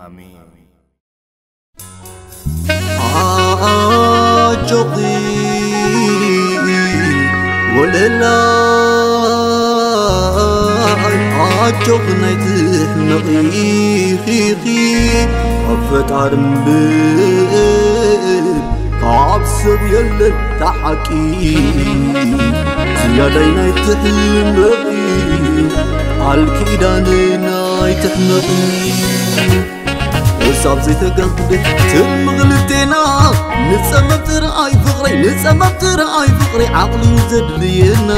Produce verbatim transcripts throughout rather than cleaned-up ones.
عجقي وللا عجقنا تحمقي خيخي وفت عرمبل كعبسب يلل تحكي زيادينا تحمقي عالكيداننا تحمقي وصاب زي تقهد تمغلتنا نتسمى بترعاي فقري نتسمى بترعاي فقري عقلي زدلينا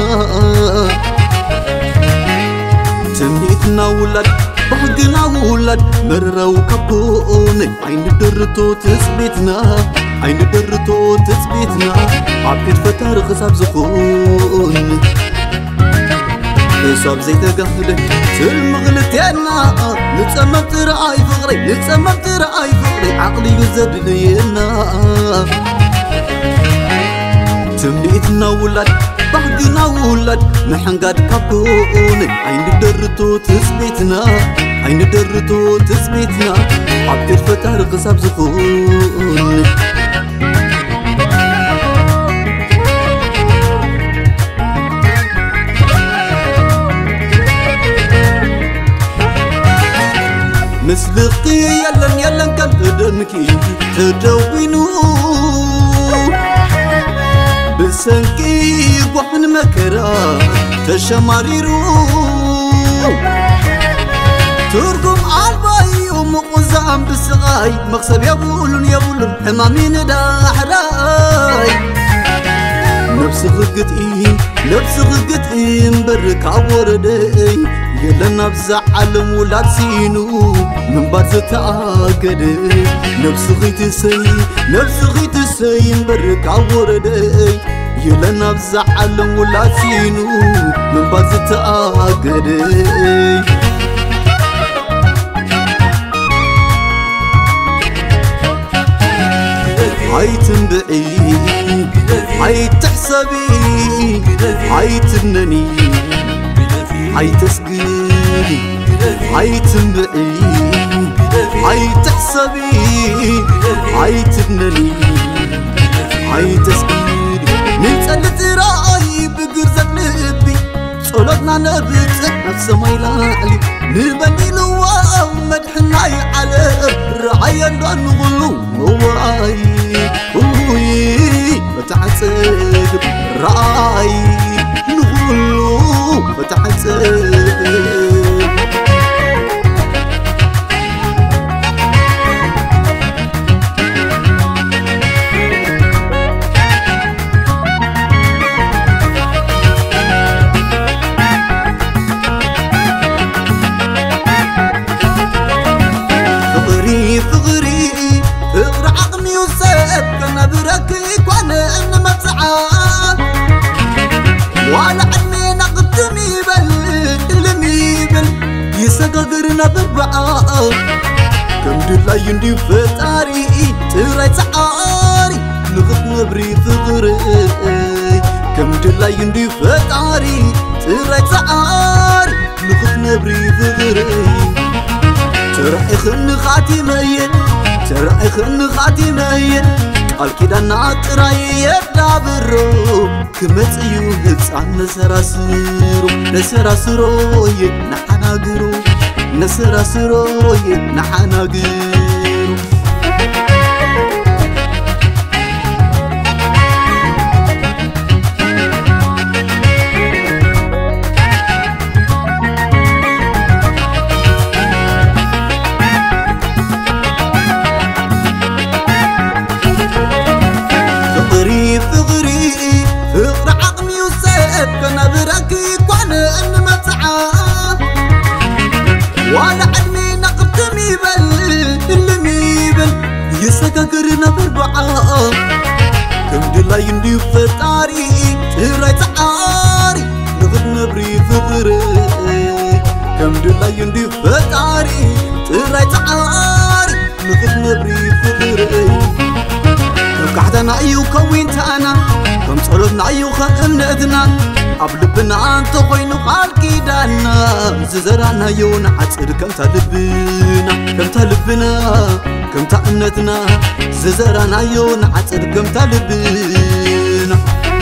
تمنيتنا ولد بحقنا ولد مرو كبوني عين درتو تثبتنا عين درتو تثبتنا عبيت فتار خساب زخون صاب زي تقهد تمغلتنا نتسمى بترعاي فقري نتسمى بترعاي فقري عقلي يزدلينا تمنيتنا ولد بحقنا ولد نحنقاد كابوني عين درتو تثبتنا عين درتو تثبتنا عبد الفتار قصاب زخون مسلقي يلن يلن كم تدمكي تدوينو بسنكي وحن مكرا تشماريرو تركم عالباي ومقزام بسغاي مقصب يبولن يبولن حمامين داحراي نفس غقتي نفس غقتي مبرك عوردي يلنا بزع علم ولاد سينو من بعد تأكد نفس غيت سي نفس غيت سي مبرك عوردي يلنا بزع علم ولاد سينو من بعد تأكد هاي تنبعي هاي تحسبي هاي تبنني هاي تسقيني هاي تنبعي هاي تحسبي هاي تبنني هاي تسقيني نتسلت رأي بقرزة لبي صولتنا نبت نفس ما يلالي نبني لواء مدحنا على رعايا نغلو هواي هوي فتحسب رأي نغلو فتحسب فغري فغري فغر عقمي وسيب كان بركي وانا ان متعب وعلى عمي نقدمي بل اللي بل يسققرنا بربعاء كم دلاي يندي فتاري تراي تعاري نغط نبري فغري كم دلاي يندي فتاري تراي تعاري نغط نبري فغري ترى خن خاتمي ترى خن خاتمي الكيدنا تراي يدابرو كمصيو هصان نسراسرو نسراسرو ينحناغرو نسراسرو ينحناغرو كنا بركي وانا ان متعب ولا عدمي نقدمي بل اللي بل يسككرنا بربعاء كم دلاي يندي فتاري تراي تعاري نغد نبري فغري كم دلاي يندي فتاري تراي تعاري نغد نبري فغري كحدنا ايو كوين تانا كم صلوتنا ايو خامنتنا قبلبنا أنت خوينو قال كيدانا ززرانا يونا عصر كم تلبنا كم تلبنا كم تأنتنا ززرنا يون عصر كم تلبنا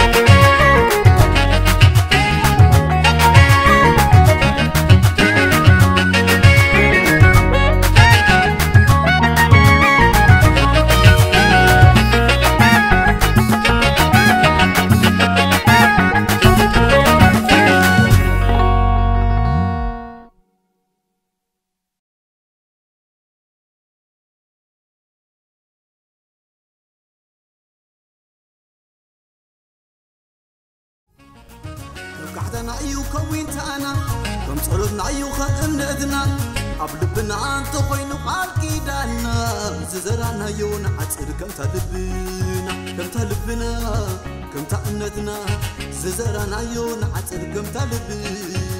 قعدنا أيو كوين تانا كم صرنا أيو خأمنتنا قبلبنا أنت خوين قالكي دانا ززرنا يون عصر كم تلبنا كم تلبنا كم تأنتنا ززرنا يون عصر كم تلبنا